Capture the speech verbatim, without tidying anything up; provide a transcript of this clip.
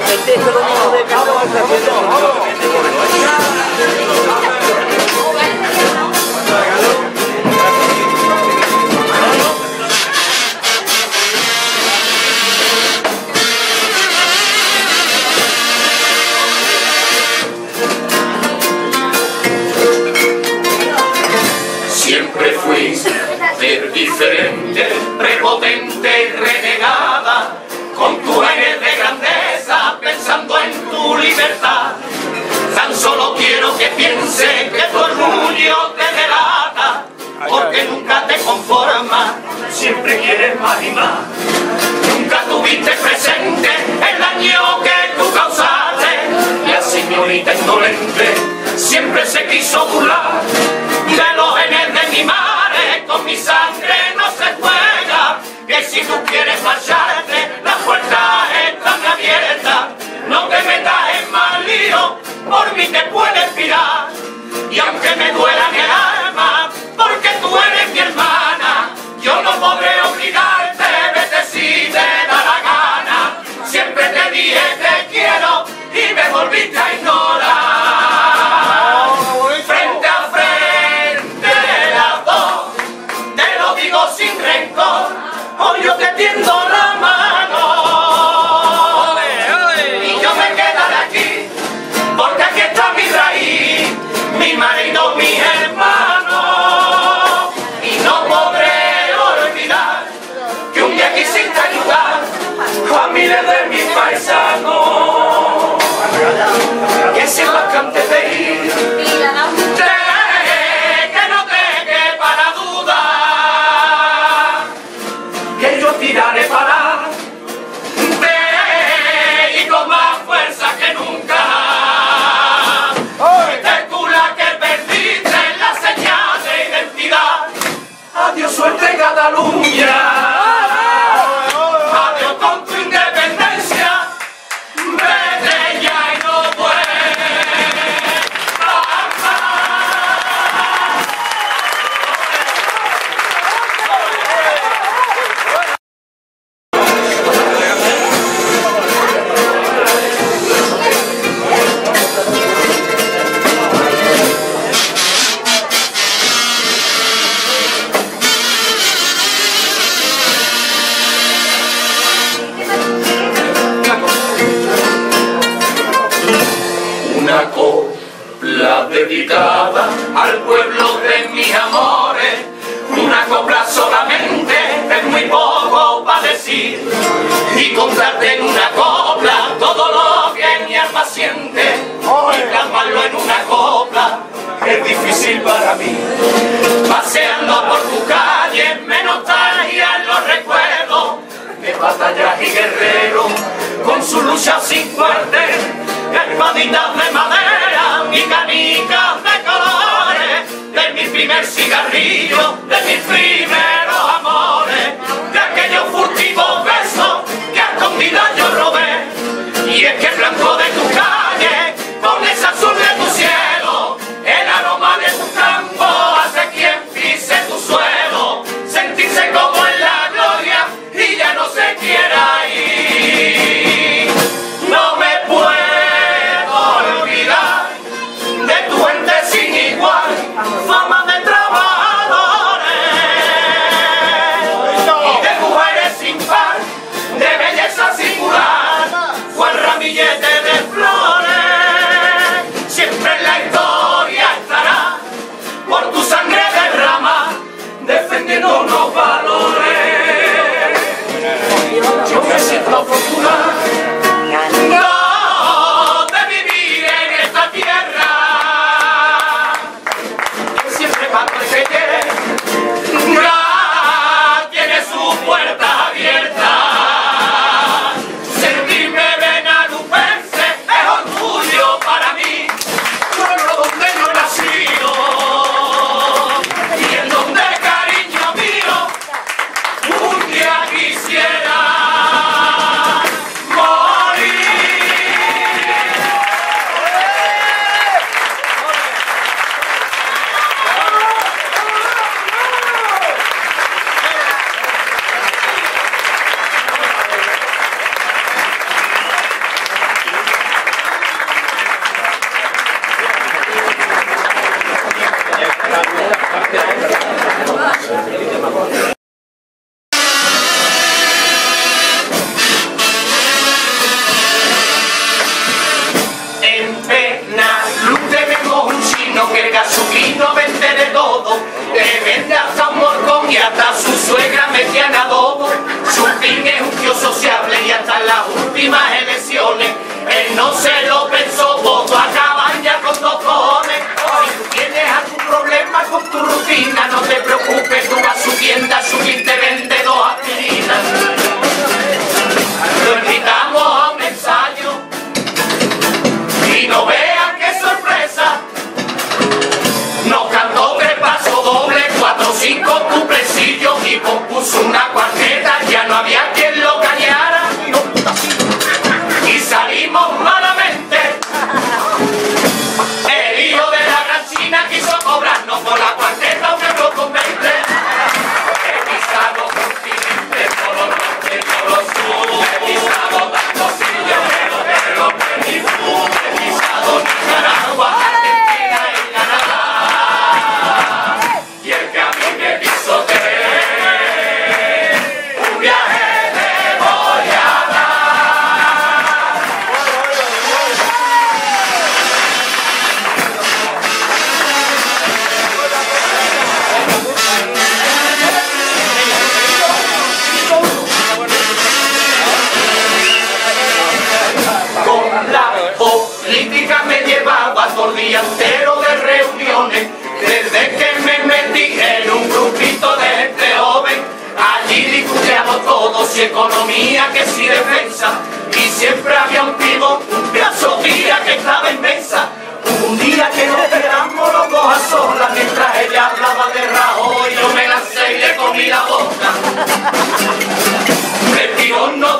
Siempre fui ser diferente, prepotente y renegada, con tu aire de grandeza, pensando en tu libertad. Tan solo quiero que piense que tu orgullo te delata, porque nunca te conformas, siempre quieres más y más. Nunca tuviste presente el daño que tú causaste, la señorita indolente siempre se quiso burlar de los genes de mi madre. Con mi sangre no se juega, que si tú quieres marcharte, las puertas están abiertas. No te metas en mal lío, por mí te puedes tirar. Y aunque me duela en el alma, porque tú eres mi hermana, yo no podré obligarte, vete si te da la gana. Siempre te dije te quiero y me volviste a ignorar. Frente a frente de las dos, te lo digo sin rencor, hoy yo te tiendo la mano. Y yo me quedaré aquí, porque aquí está mi raíz, mi marido, mi hermano. Y no podré olvidar que un día quisiste ayudar a miles de mis paisanos. Que sepas que antes de ir, te que no te quepa la duda, que yo tiraré para adelante y con más fuerza que nunca. Especula que perdiste la señal de identidad. Adiós suerte Cataluña. Adiós con tu independencia. Vete ya y no vuelvas. Una copla dedicada al pueblo de mis amores, una copla solamente es muy poco para decir, y contarte en una copla todo lo que mi alma siente, y plasmarlo en una copla es difícil para mí. Paseando por tu calle me nostalgian los recuerdos de batallas y guerreros con su lucha sin cuartel, espaditas de madera y canicas de colores, de mi primer cigarrillo, de mis primeros amores, de aquellos furtivos besos que a escondidas yo robé. Y es que el blanco de tu calle, con ese azul de tu cielo, el aroma de tu campo hace quien pise tu suelo sentirse como en la gloria y ya no se quiera ir. No me puedo olvidar de tu ente sin igual, fama de trabajadores y de mujeres sin par, de belleza singular, fue el ramillete de flores. Siempre en la historia estará, por tu sangre derrama, defendiendo unos valores. Yo me siento afortunado no de vivir en esta tierra, que siempre cuando se quiere tiene sus puertas abiertas. Sentirme benalupense es orgullo para mí, pueblo donde yo he nacido y en donde cariño mío un día quisiera últimas elecciones. Él no se lo pensó, votó a Cabañas con dos cojones. Si tú tienes algún problema con tu rutina, no te preocupes, tú vas a su tienda, su te vende dos aspirinas. Lo invitamos a un ensayo y no vean qué sorpresa. Nos cantó tres pasos dobles, cuatro, cinco cuplecillos y compuso una cuarteta, ya no había quien lo callara. Y salimos malamente. El hijo de la gran China quiso cobrarnos por la cuarteta un euro con veinte. He pisado continentes, por los norte, por los sur. He pisado tantos sitios, pero pero que ni fu. He pisado Nicaragua, Argentina y Canadá. Y el que a mí me pisotee, un viaje le voy a dar. Con la política me llevaba todo el día entero de reuniones. Desde que me metí en un grupito de gente joven, allí discutíamos todos, si economía, que si defensa, y siempre había un pivo, un pedazo tía que estaba inmensa. Un día que nos quedamos los dos a solas, mientras ella hablaba de Rajoy, yo me lancé y le comí la boca. Me tiró no